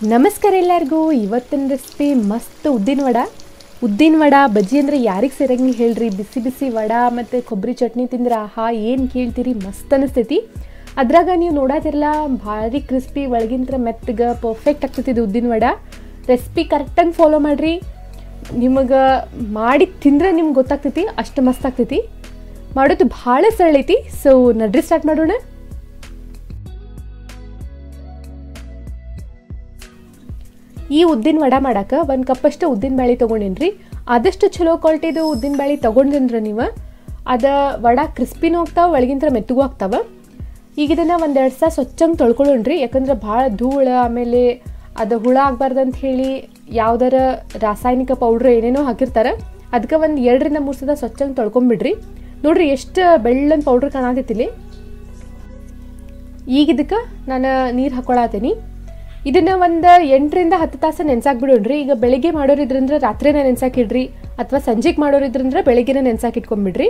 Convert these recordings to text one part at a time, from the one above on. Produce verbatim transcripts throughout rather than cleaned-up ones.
ನಮಸ್ಕಾರ ಎಲ್ಲರಿಗೂ. ಇವತ್ತಿನ ರೆಸಿಪಿ ಮಸ್ತ್ ಉದ್ದಿನ ವಡ. ಉದ್ದಿನ ವಡ ಬಜ್ಜಿ ಅಂದರೆ ಯಾರಿಗೆ ಸೇರಂಗಿಲ್ಲ ಹೇಳ್ರಿ. ಬಿಸಿ ಬಿಸಿ ವಡ ಮತ್ತು ಕೊಬ್ಬರಿ ಚಟ್ನಿ ತಿಂದ್ರೆ ಆಹಾ ಏನು ಕೇಳ್ತೀರಿ, ಮಸ್ತ್ ಅನಿಸ್ತೈತಿ. ಅದ್ರಾಗ ನೀವು ನೋಡೋದಿರಲ್ಲ ಭಾರಿ ಕ್ರಿಸ್ಪಿ, ಒಳಗಿಂತ್ರ ಮೆತ್ತಗೆ ಪರ್ಫೆಕ್ಟ್ ಆಗ್ತೈತಿ ಇದು ಉದ್ದಿನ ವಡ. ರೆಸಿಪಿ ಕರೆಕ್ಟಾಗಿ ಫಾಲೋ ಮಾಡಿರಿ, ನಿಮಗೆ ಮಾಡಿ ತಿಂದ್ರೆ ನಿಮ್ಗೆ ಗೊತ್ತಾಗ್ತೈತಿ, ಅಷ್ಟು ಮಸ್ತ್ ಆಗ್ತೈತಿ. ಮಾಡೋದು ಭಾಳ ಸರಳ ಐತಿ. ಸೊ ನಡ್ರಿ ಸ್ಟಾರ್ಟ್ ಮಾಡೋಣ. ಈ ಉದ್ದಿನ ವಡ ಮಾಡಕ್ಕೆ ಒಂದು ಕಪ್ಪಷ್ಟು ಉದ್ದಿನ ಬೇಳೆ ತೊಗೊಂಡಿನ್ರಿ. ಆದಷ್ಟು ಚಲೋ ಕ್ವಾಲಿಟಿದು ಉದ್ದಿನ ಬೇಳೆ ತೊಗೊಂಡ್ರೆ ನೀವು ಅದು ವಡ ಕ್ರಿಸ್ಪಿನೂ ಆಗ್ತಾವೆ, ಒಳಗಿಂತ ಮೆತ್ತಗೂ ಆಗ್ತಾವೆ. ಈಗ ಇದನ್ನು ಒಂದೆರಡು ಸಲ ಸ್ವಚ್ಛಂಗೆ ತೊಳ್ಕೊಳ್ಳೋಣ್ರಿ. ಯಾಕಂದ್ರೆ ಭಾಳ ಧೂಳ, ಆಮೇಲೆ ಅದು ಹುಳ ಆಗಬಾರ್ದಂತ ಹೇಳಿ ಯಾವ್ದಾರ ರಾಸಾಯನಿಕ ಪೌಡ್ರ್ ಏನೇನೋ ಹಾಕಿರ್ತಾರೆ. ಅದಕ್ಕೆ ಒಂದು ಎರಡರಿಂದ ಮೂರು ಸಲ ಸ್ವಚ್ಛಂಗೆ ತೊಳ್ಕೊಂಬಿಡ್ರಿ. ನೋಡಿರಿ ಎಷ್ಟು ಬೆಳ್ಳನ ಪೌಡ್ರ್ ಕಾಣತೈತಿಲಿ. ಈಗ ಇದಕ್ಕೆ ನಾನು ನೀರು ಹಾಕ್ಕೊಳತ್ತೀನಿ. ಇದನ್ನು ಒಂದು ಎಂಟರಿಂದ ಹತ್ತು ತಾಸು ನೆನ್ಸಾಕ್ಬಿಡೋಣ್ರಿ. ಈಗ ಬೆಳಿಗ್ಗೆ ಮಾಡೋರಿದ್ರಂದ್ರೆ ರಾತ್ರಿನ ನೆನ್ಸಾಕಿಡ್ರಿ, ಅಥವಾ ಸಂಜೆಗೆ ಮಾಡೋರಿದ್ರಂದ್ರೆ ಬೆಳಿಗ್ಗೆನ ನೆನ್ಸಾಕಿಟ್ಕೊಂಡ್ಬಿಡ್ರಿ.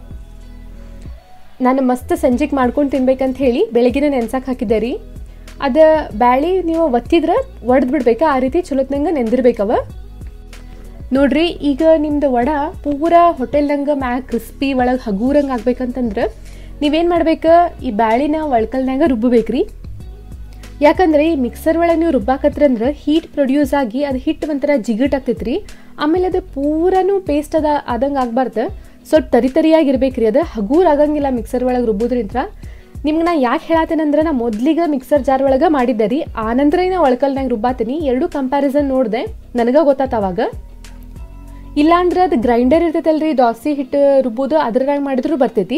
ನಾನು ಮಸ್ತ್ ಸಂಜೆಗೆ ಮಾಡ್ಕೊಂಡು ತಿನ್ಬೇಕಂತ ಹೇಳಿ ಬೆಳಗ್ಗೆನ ನೆನ್ಸಾಕ್ ಹಾಕಿದ್ದೆ ರೀ. ಅದು ಬ್ಯಾಳಿ ನೀವು ಒತ್ತಿದ್ರೆ ಒಡೆದು ಬಿಡ್ಬೇಕಾ, ಆ ರೀತಿ ಚಲೋತ್ನಂಗೆ ನೆಂದಿರ್ಬೇಕವ. ನೋಡ್ರಿ, ಈಗ ನಿಮ್ದು ವಡ ಪೂರಾ ಹೋಟೆಲ್ದಂಗೆ ಮ್ಯಾಗ ಕ್ರಿಸ್ಪಿ ಒಳಗೆ ಹಗೂರಂಗೆ ಆಗ್ಬೇಕಂತಂದ್ರೆ ನೀವೇನು ಮಾಡ್ಬೇಕು, ಈ ಬ್ಯಾಳಿನ ಒಳ್ಕಲ್ನಾಗ ರುಬ್ಬಬೇಕ್ರಿ. ಯಾಕಂದ್ರೆ ಈ ಮಿಕ್ಸರ್ ಒಳಗೆ ನೀವು ರುಬ್ಬಾಕತ್ರಂದ್ರೆ ಹೀಟ್ ಪ್ರೊಡ್ಯೂಸ್ ಆಗಿ ಅದು ಹಿಟ್ಟು ಒಂಥರ ಜಿಗಟ್ ಆಗ್ತೈತೆ ರೀ. ಆಮೇಲೆ ಅದು ಪೂರನೂ ಪೇಸ್ಟ್ ಅದ ಆದಂಗೆ ಆಗ್ಬಾರ್ದು, ಸ್ವಲ್ಪ ತರಿ ತರಿಯಾಗಿರ್ಬೇಕ್ರಿ. ಅದು ಹಗೂರ್ ಆಗಂಗಿಲ್ಲ ಮಿಕ್ಸರ್ ಒಳಗೆ ರುಬ್ಬೋದ್ರಿಂದ. ನಿಮ್ಗೆ ನಾ ಯಾಕೆ ಹೇಳತ್ತೇನೆಂದ್ರೆ, ನಾ ಮೊದ್ಲಿಗೆ ಮಿಕ್ಸರ್ ಜಾರ್ ಒಳಗೆ ಮಾಡಿದ್ದೆ ರೀ, ಆನಂತರ ನಾ ಒಳ್ಕಲ್ನಾಗ ರುಬ್ಬಾತೀನಿ. ಎರಡು ಕಂಪ್ಯಾರಿಸನ್ ನೋಡಿದೆ, ನನಗೆ ಗೊತ್ತಾತ ಅವಾಗ. ಇಲ್ಲಾಂದ್ರೆ ಅದು ಗ್ರೈಂಡರ್ ಇರ್ತೈತಲ್ರಿ, ದೋಸೆ ಹಿಟ್ಟು ರುಬ್ಬೋದು, ಅದ್ರಾಗ ಮಾಡಿದ್ರು ಬರ್ತೈತಿ.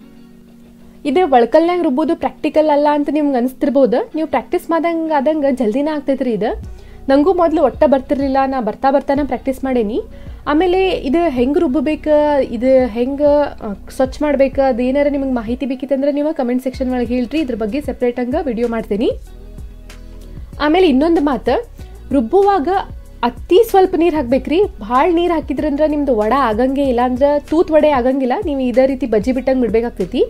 ಇದು ಒಳ್ಕಲ್ನಾಗ ರುಬ್ಬೋದು ಪ್ರಾಕ್ಟಿಕಲ್ ಅಲ್ಲ ಅಂತ ನಿಮ್ಗೆ ಅನಿಸ್ತಿರ್ಬೋದು. ನೀವು ಪ್ರಾಕ್ಟೀಸ್ ಮಾಡ್ದಂಗೆ ಆದಂಗೆ ಜಲ್ದಿನ ಆಗ್ತೈತೆ ರೀ ಇದು. ನನಗೂ ಮೊದಲು ಒಟ್ಟ ಬರ್ತಿರ್ಲಿಲ್ಲ, ನಾ ಬರ್ತಾ ಬರ್ತಾನೆ ಪ್ರಾಕ್ಟೀಸ್ ಮಾಡೇನಿ. ಆಮೇಲೆ ಇದು ಹೆಂಗೆ ರುಬ್ಬಬೇಕು, ಇದು ಹೆಂಗೆ ಸ್ವಚ್ಛ ಮಾಡ್ಬೇಕು, ಅದು ಏನಾರ ನಿಮಗೆ ಮಾಹಿತಿ ಬೇಕಿತ್ತಂದ್ರೆ ನೀವು ಕಮೆಂಟ್ ಸೆಕ್ಷನ್ ಒಳಗೆ ಹೇಳ್ರಿ, ಇದ್ರ ಬಗ್ಗೆ ಸೆಪ್ರೇಟಂಗೆ ವಿಡಿಯೋ ಮಾಡ್ತೀನಿ. ಆಮೇಲೆ ಇನ್ನೊಂದು ಮಾತು, ರುಬ್ಬುವಾಗ ಅತಿ ಸ್ವಲ್ಪ ನೀರು ಹಾಕ್ಬೇಕ್ರಿ. ಭಾಳ ನೀರು ಹಾಕಿದ್ರಂದ್ರೆ ನಿಮ್ದು ವಡ ಆಗಂಗೆ ಇಲ್ಲ, ಅಂದ್ರೆ ತೂತ್ ವಡೆ ಆಗಂಗಿಲ್ಲ. ನೀವು ಇದೇ ರೀತಿ ಬಜ್ಜಿ ಬಿಟ್ಟಂಗೆ ಬಿಡ್ಬೇಕಾಗ್ತೈತಿ.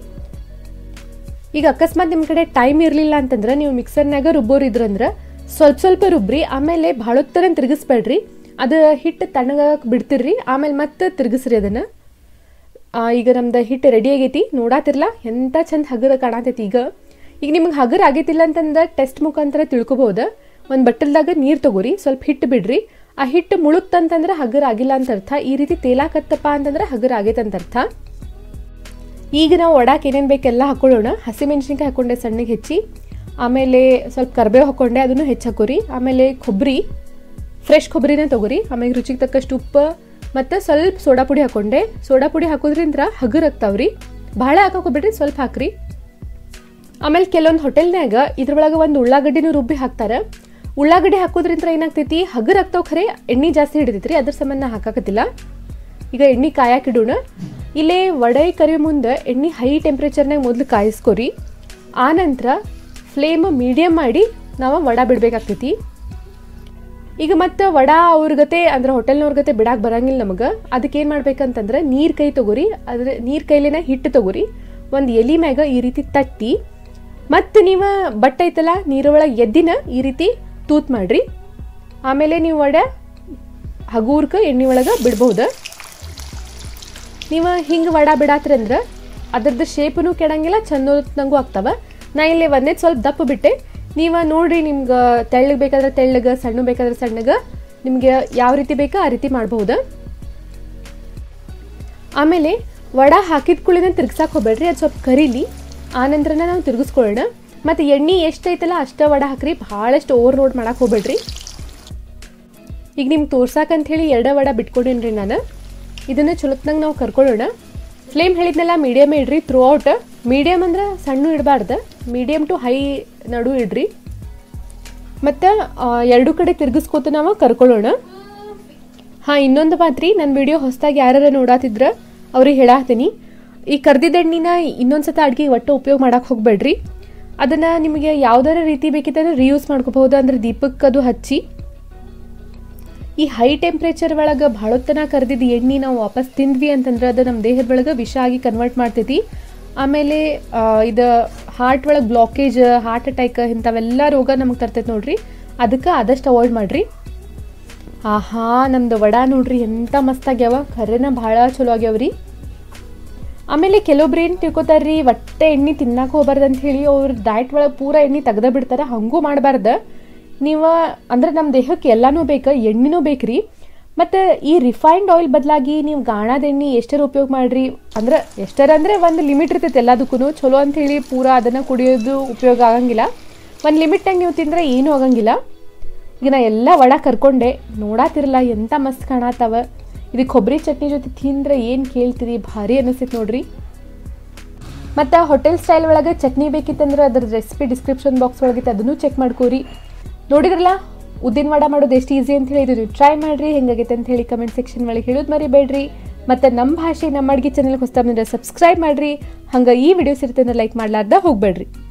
ಈಗ ಅಕಸ್ಮಾತ್ ನಿಮ್ಮ ಕಡೆ ಟೈಮ್ ಇರಲಿಲ್ಲ ಅಂತಂದ್ರೆ ನೀವು ಮಿಕ್ಸರ್ನಾಗ ರುಬ್ಬೋರಿದ್ರಂದ್ರೆ ಸ್ವಲ್ಪ ಸ್ವಲ್ಪ ರುಬ್ಬ್ರಿ. ಆಮೇಲೆ ಭಾಳ ಹೊತ್ತನ ತಿರುಗಿಸ್ಬೇಡ್ರಿ, ಅದು ಹಿಟ್ಟು ತಣ್ಣಗಾಗಕ್ಕೆ ಬಿಡ್ತಿರ್ರಿ. ಆಮೇಲೆ ಮತ್ತೆ ತಿರುಗಿಸ್ರಿ ಅದನ್ನು. ಈಗ ನಮ್ದು ಹಿಟ್ಟು ರೆಡಿ ಆಗೈತಿ, ನೋಡಾತಿರ್ಲ ಎಂಥ ಚಂದ ಹಗರ ಕಾಣತೈತಿ. ಈಗ ಈಗ ನಿಮ್ಗೆ ಹಗರ ಆಗೈತಿಲ್ಲ ಅಂತಂದ್ರೆ ಟೆಸ್ಟ್ ಮುಖಾಂತರ ತಿಳ್ಕೊಬೋದು. ಒಂದು ಬಟ್ಟಲ್ದಾಗ ನೀರು ತಗೋರಿ, ಸ್ವಲ್ಪ ಹಿಟ್ಟು ಬಿಡ್ರಿ. ಆ ಹಿಟ್ಟು ಮುಳುಕ್ತಂತಂದ್ರೆ ಹಗರ ಆಗಿಲ್ಲ ಅಂತ ಅರ್ಥ. ಈ ರೀತಿ ತೇಲಾಕತ್ತಪ್ಪ ಅಂತಂದ್ರೆ ಹಗರ ಆಗೈತಂತ ಅರ್ಥ. ಈಗ ನಾವು ವಡಾಕ್ ಏನೇನು ಬೇಕೆಲ್ಲ ಹಾಕೊಳ್ಳೋಣ. ಹಸಿಮೆಣ್ಸಿನ್ಕಾಯಿ ಹಾಕ್ಕೊಂಡೆ ಸಣ್ಣಗೆ ಹೆಚ್ಚಿ, ಆಮೇಲೆ ಸ್ವಲ್ಪ ಕರಿಬೇವು ಹಾಕ್ಕೊಂಡೆ, ಅದನ್ನು ಹೆಚ್ಚು ಹಾಕೋರಿ. ಆಮೇಲೆ ಕೊಬ್ಬರಿ, ಫ್ರೆಶ್ ಕೊಬ್ಬರಿನೇ ತೊಗೊರಿ. ಆಮೇಲೆ ರುಚಿಗೆ ತಕ್ಕಷ್ಟು ಉಪ್ಪು ಮತ್ತು ಸ್ವಲ್ಪ ಸೋಡಾ ಪುಡಿ ಹಾಕ್ಕೊಂಡೆ. ಸೋಡಾ ಪುಡಿ ಹಾಕೋದ್ರಿಂದ ಹಗರ್ ಆಗ್ತಾವ್ರಿ, ಭಾಳ ಹಾಕೋಬಿಡ್ರಿ, ಸ್ವಲ್ಪ ಹಾಕ್ರಿ. ಆಮೇಲೆ ಕೆಲವೊಂದು ಹೋಟೆಲ್ನಾಗ ಇದ್ರೊಳಗೆ ಒಂದು ಉಳ್ಳಾಗಡ್ಡಿನೂ ರುಬ್ಬಿ ಹಾಕ್ತಾರೆ. ಉಳ್ಳಾಗಡ್ಡಿ ಹಾಕೋದ್ರಿಂದ ಏನಾಗ್ತೈತಿ, ಹಗರ್ ಆಗ್ತಾವ, ಖರೆ ಎಣ್ಣೆ ಜಾಸ್ತಿ ಹಿಡಿತೈತ್ರಿ, ಅದ್ರ ಸಂಬಂಧ ಹಾಕಾಕತ್ತಿಲ್ಲ. ಈಗ ಎಣ್ಣೆ ಕಾಯಾಕಿಡೋಣ. ಇಲ್ಲೇ ವಡೆ ಕರಿಯೋ ಮುಂದೆ ಎಣ್ಣೆ ಹೈ ಟೆಂಪ್ರೇಚರ್ನಾಗ ಮೊದಲು ಕಾಯಿಸ್ಕೊರಿ. ಆನಂತರ ಫ್ಲೇಮ್ ಮೀಡಿಯಮ್ ಮಾಡಿ ನಾವು ವಡ ಬಿಡಬೇಕಾಗ್ತೈತಿ. ಈಗ ಮತ್ತು ವಡ ಅವ್ರಗತೆ ಅಂದ್ರೆ ಹೋಟೆಲ್ನವ್ರ ಗತೆ ಬಿಡಾಕೆ ಬರಂಗಿಲ್ಲ ನಮಗೆ. ಅದಕ್ಕೆ ಏನು ಮಾಡ್ಬೇಕಂತಂದ್ರೆ ನೀರು ಕೈ ತೊಗೊರಿ. ಅದ್ರ ನೀರು ಕೈಲಿನ ಹಿಟ್ಟು ತೊಗೊರಿ, ಒಂದು ಎಲೆ ಮ್ಯಾಗ ಈ ರೀತಿ ತಟ್ಟಿ, ಮತ್ತು ನೀವು ಬಟ್ಟೆ ಐತಲ್ಲ ನೀರೊಳಗೆ ಎದ್ದಿನ ಈ ರೀತಿ ತೂತ್ ಮಾಡಿರಿ. ಆಮೇಲೆ ನೀವು ವಡೆ ಹಗೂರ್ಕ ಎಣ್ಣೆ ಒಳಗೆ ಬಿಡ್ಬೋದು. ನೀವು ಹಿಂಗೆ ವಡ ಬಿಡಾತ್ರಂದ್ರೆ ಅದ್ರದ್ದು ಶೇಪನು ಕೆಡಂಗಿಲ್ಲ, ಚಂದನಂಗೂ ಆಗ್ತವೆ. ನಾ ಇಲ್ಲಿ ಒಂದೇ ಸ್ವಲ್ಪ ದಪ್ಪ ಬಿಟ್ಟೆ. ನೀವು ನೋಡಿರಿ, ನಿಮ್ಗೆ ತೆಳ್ಳಗೆ ಬೇಕಾದ್ರೆ ತೆಳ್ಳಗೆ, ಸಣ್ಣ ಬೇಕಾದ್ರೆ ಸಣ್ಣಗೆ, ನಿಮಗೆ ಯಾವ ರೀತಿ ಬೇಕೋ ಆ ರೀತಿ ಮಾಡ್ಬೋದು. ಆಮೇಲೆ ವಡ ಹಾಕಿದ ಕೂಡಲೇ ತಿರ್ಗ್ಸಕ್ಕೆ ಹೋಗ್ಬೇಡ್ರಿ, ಅದು ಸ್ವಲ್ಪ ಕರೀಲಿ. ಆನಂತರನ ನಾವು ತಿರ್ಗಿಸ್ಕೊಳ್ಳೋಣ. ಮತ್ತು ಎಣ್ಣೆ ಎಷ್ಟೈತಲ್ಲ ಅಷ್ಟೇ ವಡ ಹಾಕ್ರಿ, ಭಾಳಷ್ಟು ಓವರ್ ಲೋಡ್ ಮಾಡಕ್ಕೆ ಹೋಗ್ಬೇಡ್ರಿ. ಈಗ ನಿಮ್ಗೆ ತೋರ್ಸಾಕಂಥೇಳಿ ಎರಡೇ ವಡ ಬಿಟ್ಕೊಡೇನ್ರಿ ನಾನು. ಇದನ್ನು ಚಲೋತ್ನಂಗೆ ನಾವು ಕರ್ಕೊಳ್ಳೋಣ. ಫ್ಲೇಮ್ ಹೇಳಿದ್ನೆಲ್ಲ ಮೀಡಿಯಮ್ ಇಡ್ರಿ ಥ್ರೂ ಔಟ್. ಮೀಡಿಯಮ್ ಅಂದ್ರೆ ಸಣ್ಣ ಇಡಬಾರ್ದು, ಮೀಡಿಯಮ್ ಟು ಹೈ ನಡು ಇಡ್ರಿ. ಮತ್ತು ಎರಡು ಕಡೆ ತಿರ್ಗಿಸ್ಕೋತ ನಾವು ಕರ್ಕೊಳ್ಳೋಣ. ಹಾಂ, ಇನ್ನೊಂದು ಮಾತ್ರಿ, ನನ್ನ ವಿಡಿಯೋ ಹೊಸದಾಗಿ ಯಾರು ನೋಡಾತಿದ್ರೆ ಅವ್ರಿಗೆ ಹೇಳಾತೀನಿ, ಈ ಕರ್ದಿದ್ದ ಎಣ್ಣೆನ ಇನ್ನೊಂದು ಸತ ಅಡುಗೆ ಒಟ್ಟು ಉಪಯೋಗ ಮಾಡಕ್ಕೆ ಹೋಗಬೇಡ್ರಿ. ಅದನ್ನು ನಿಮಗೆ ಯಾವುದಾರ ರೀತಿ ಬೇಕಿತ್ತಂದ್ರೆ ರೀಯೂಸ್ ಮಾಡ್ಕೋಬಹುದು. ಅಂದರೆ ದೀಪಕ್ಕೆ ಅದು ಹಚ್ಚಿ ಈ ಹೈ ಟೆಂಪ್ರೇಚರ್ ಒಳಗೆ ಭಾಳೊತ್ತನ ಕರೆದಿದ್ದು ಎಣ್ಣೆ ನಾವು ವಾಪಸ್ ತಿಂದ್ವಿ ಅಂತಂದ್ರೆ ಅದು ನಮ್ಮ ದೇಹದ ಒಳಗೆ ವಿಷ ಆಗಿ ಕನ್ವರ್ಟ್ ಮಾಡ್ತೈತಿ. ಆಮೇಲೆ ಇದು ಹಾರ್ಟ್ ಒಳಗೆ ಬ್ಲಾಕೇಜ್, ಹಾರ್ಟ್ ಅಟ್ಯಾಕ್ ಇಂಥವೆಲ್ಲ ರೋಗ ನಮಗೆ ತರ್ತೈತೆ ನೋಡ್ರಿ. ಅದಕ್ಕೆ ಆದಷ್ಟು ಅವಾಯ್ಡ್ ಮಾಡಿರಿ. ಆಹಾ ನಮ್ದು ವಡ ನೋಡ್ರಿ ಎಂಥ ಮಸ್ತ್ ಆಗ್ಯಾವ, ಖರೇನ ಭಾಳ ಚಲೋ ಆಗ್ಯಾವ್ರಿ. ಆಮೇಲೆ ಕೆಲವೊಬ್ರು ಏನು ತಿಳ್ಕೊತಾರ್ರಿ ಒಟ್ಟೆ ಎಣ್ಣೆ ತಿನ್ನಕ್ಕೆ ಹೋಗ್ಬಾರ್ದು ಅಂತ ಹೇಳಿ ಅವ್ರ ಡಯಟ್ ಒಳಗೆ ಪೂರ ಎಣ್ಣೆ ತೆಗ್ದ ಬಿಡ್ತಾರೆ. ಹಂಗೂ ಮಾಡಬಾರ್ದು. ನೀವು ಅಂದ್ರೆ ನಮ್ಮ ದೇಹಕ್ಕೆ ಎಲ್ಲನೂ ಬೇಕು, ಎಣ್ಣೆನೂ ಬೇಕ್ರಿ. ಮತ್ತು ಈ ರಿಫೈನ್ಡ್ ಆಯಿಲ್ ಬದಲಾಗಿ ನೀವು ಗಾಣದ ಎಣ್ಣೆ ಎಷ್ಟರ ಉಪಯೋಗ ಮಾಡಿರಿ ಅಂದ್ರೆ ಎಷ್ಟರ ಅಂದರೆ ಒಂದು ಲಿಮಿಟ್ ಇರ್ತೈತೆ ಎಲ್ಲದಕ್ಕೂ. ಚಲೋ ಅಂಥೇಳಿ ಪೂರ ಅದನ್ನು ಕುಡಿಯೋದು ಉಪಯೋಗ ಆಗಂಗಿಲ್ಲ. ಒಂದು ಲಿಮಿಟ್ನಾಗ ನೀವು ತಿಂದರೆ ಏನೂ ಆಗಂಗಿಲ್ಲ. ಈಗ ನಾ ಎಲ್ಲ ವಡ ಕರ್ಕೊಂಡೆ ನೋಡಾತಿರಲ್ಲ ಎಂಥ ಮಸ್ತ್ ಕಾಣತ್ತಾವ. ಇದು ಕೊಬ್ಬರಿ ಚಟ್ನಿ ಜೊತೆ ತಿಂದ್ರೆ ಏನು ಕೇಳ್ತೀರಿ, ಭಾರಿ ಅನಿಸ್ತೈತೆ ನೋಡ್ರಿ. ಮತ್ತು ಹೋಟೆಲ್ ಸ್ಟೈಲ್ ಒಳಗೆ ಚಟ್ನಿ ಬೇಕಿತ್ತಂದ್ರೆ ಅದ್ರ ರೆಸಿಪಿ ಡಿಸ್ಕ್ರಿಪ್ಷನ್ ಬಾಕ್ಸ್ ಒಳಗಿತ್ತು, ಅದನ್ನು ಚೆಕ್ ಮಾಡ್ಕೋರಿ. ನೋಡಿದ್ರಲ್ಲ ಉದ್ದಿನ ವಡ ಮಾಡೋದು ಎಷ್ಟು ಈಸಿ ಅಂತ ಹೇಳಿದ್ರು. ನೀವು ಟ್ರೈ ಮಾಡಿರಿ, ಹೆಂಗಾಗೈತೆ ಅಂತ ಹೇಳಿ ಕಮೆಂಟ್ ಸೆಕ್ಷನ್ ಒಳಗೆ ಹೇಳೋದು ಮರಿಬೇಡ್ರಿ. ಮತ್ತು ನಮ್ಮ ಭಾಷೆ ನಮ್ಮ ಅಡುಗೆ ಚಾನಲ್ಗೆ ಹೊಸ ಬಂದರೆ ಸಬ್ಸ್ಕ್ರೈಬ್ ಮಾಡಿರಿ. ಹಂಗೆ ಈ ವಿಡಿಯೋಸ್ ಇರುತ್ತೆ ಅಂದ್ರೆ ಲೈಕ್ ಮಾಡ್ಲಾರ್ದ ಹೋಗಬೇಡ್ರಿ.